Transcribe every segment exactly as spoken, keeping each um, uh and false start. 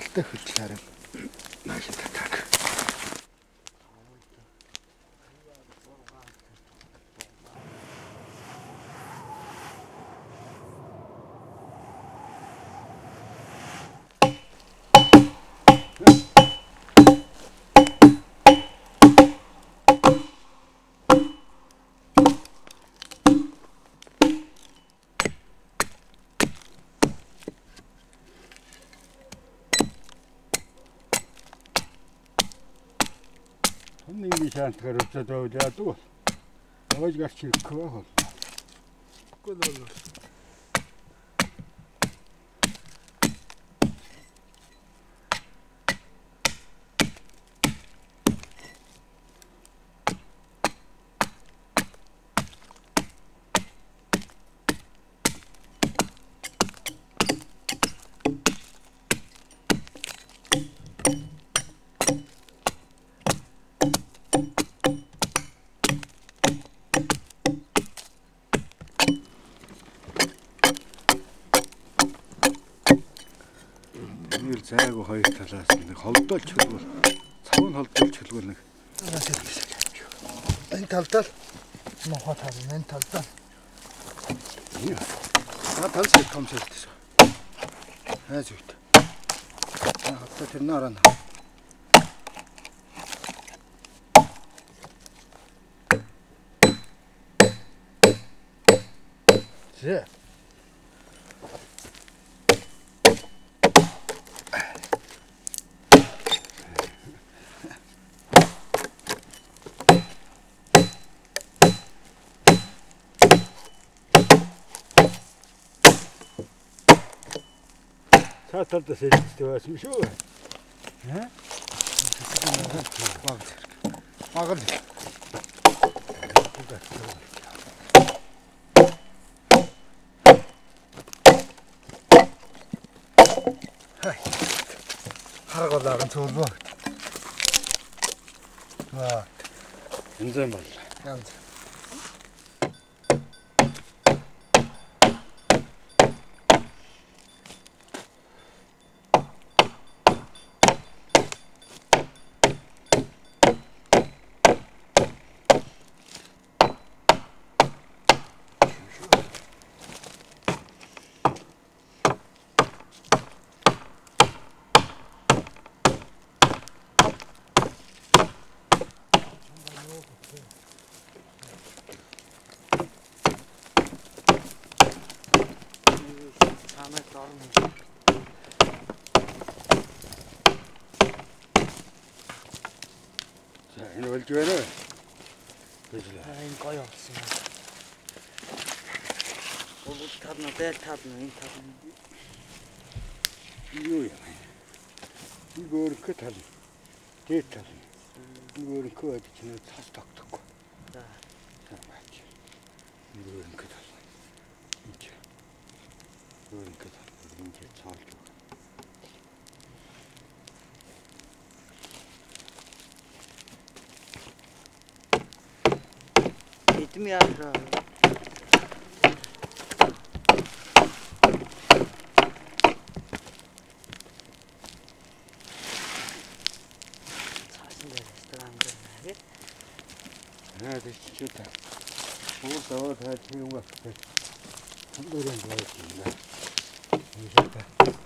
талтай хөлчлөөр маш татаг. Нэг шант гаруйцаад явдаг. Аваж гарч ирэхгүй байна. Гол. Зайг хоёр талаас нэг холдоолч хөлбөл цав нь холдоолч хөлбөл нэг энэ талдаа мохот харна энэ талдаа яа талс комсэлтэс хайж үйт хатта тэр нарана зэ Tsaatan da sesli байсан шүү. Хэ? Баг. Багл. Хай. Харгалаар цуулбаа. Ваа. Энзэм бол. Янз. Энэ болж байна. Энэ гоё болсон. Уулт таарна, бэл таарна, энэ таарна. Юу юм. Энэ гөрөх тал. Дээд тал. Энэ гөрөх өд чинь цас тогтохгүй. За. Самаач. Энэ гөрөх тал. Энд. Гөрөх тал. Энд цаалж байна. Эдми яараа. Цаасан дээр ресторан дээр. Аа тийч та. Уус аваад хайж юм байна. Хамдурын байж байна. Ийшээ.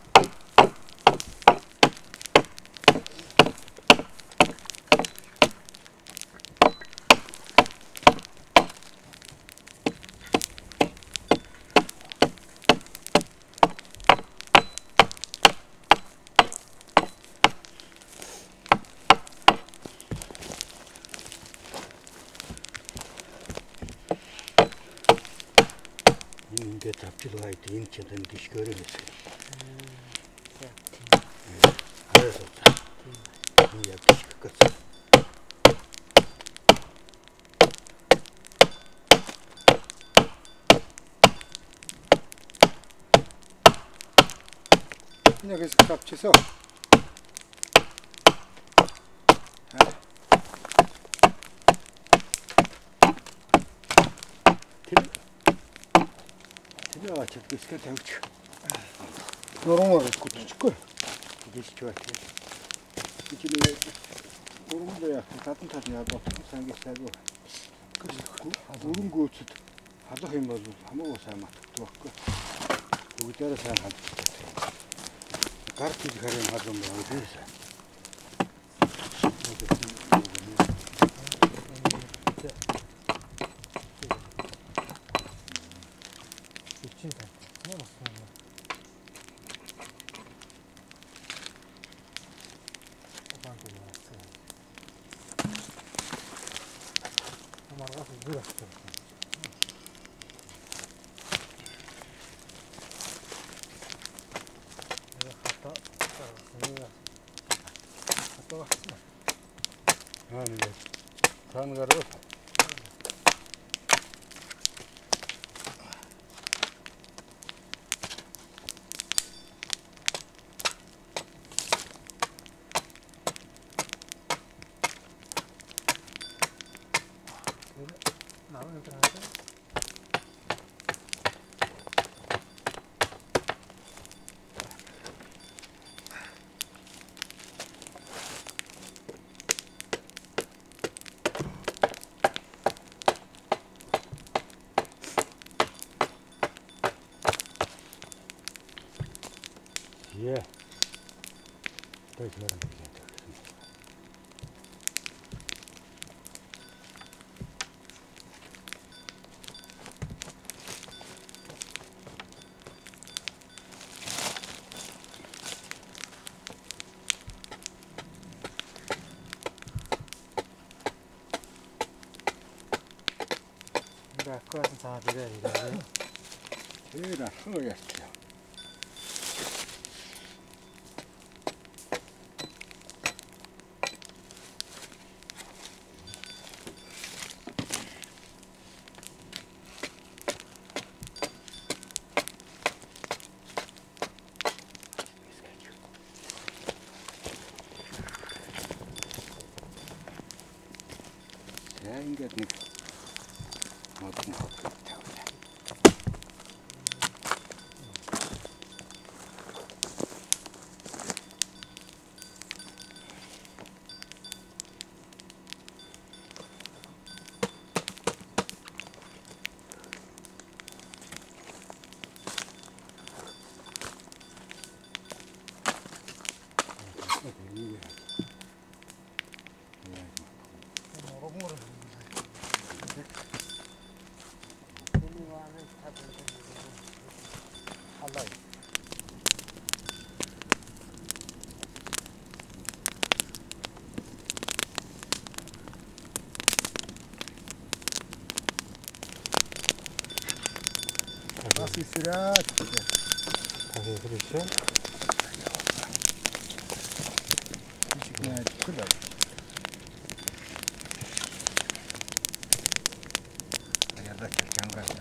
Ингээд авчилгаа гэдэг энэ ч энэ гიშгээрээ нэсгэн. Хайрсаа. Энэ яг гიშгэх гэсэн. Энэ гэж авчисоо. Яа, чи бискет тавьчих. Нормал гүтчихгүй. Geçiş var. İçine Urun da yaktı. Tsaatan tasını yaptı. Sen geçer bu. Urun göçüt. Hadi hem bazı. Ama o sayma. Tuvakkı. Bu gitarı sen hadi. Kart çıkarayım hadi onu. Ödeyse. Geçince. Ne olsun ya? Oban kullanırsın. Ama arkası biraz çok. Hatta hatta baksana. Ha ne? Sen garı. Ne yapıyorsun? Yeah. Peki var. Bırakırsın sana birer ileride. Eğer su yatıyor. Sen git ne? Matım hakkı. Allah. Nasıl sürat? Tabii bir şey. Küçük ne kadar? Ayarda kelken kadar.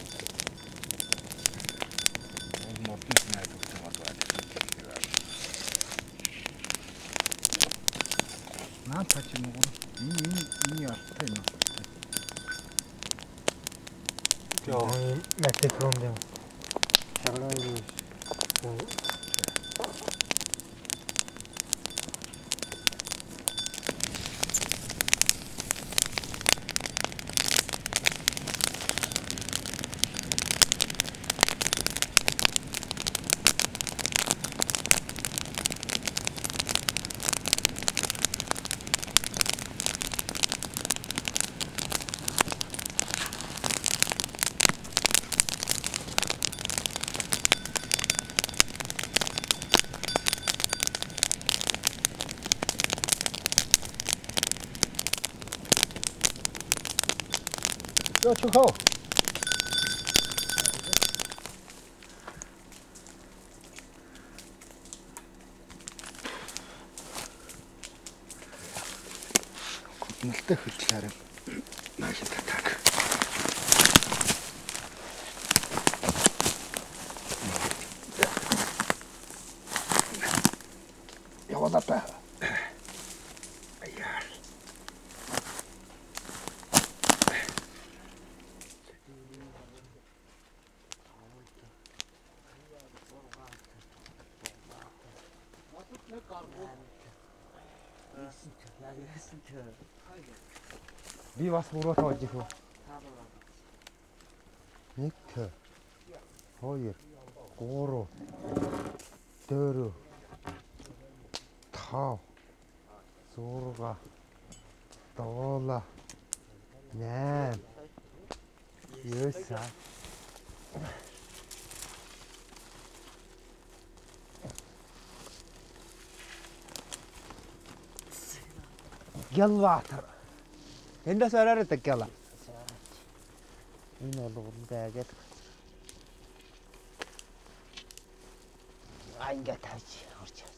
Oğlum ortun ne tuttum atı. Ne yapacağım bunu? İyi iyi iyi yaptı mı? Yok, methodic diyorum. Şakadan gidiyoruz. Yo çıkao. Nasıl hırçlarım? Nasıl tak? Yavaş at. Би бас мөрөө тоож их үү? Нэг, хоёр, гурав, дөрөв, тав, зурга, доола, ням, ёса. Гялватар. Эндээс оройроо гяла. Энэ бол ундаагээд. А ингээ тааж орж яасан.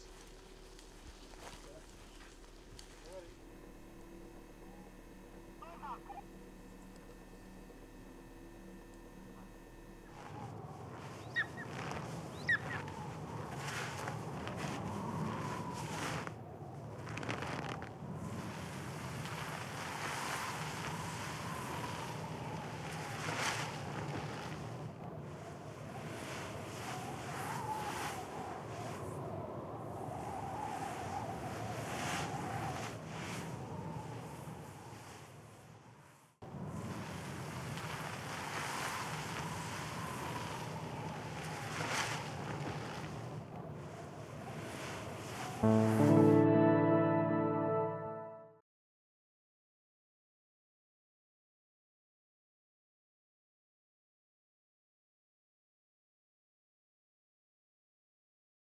you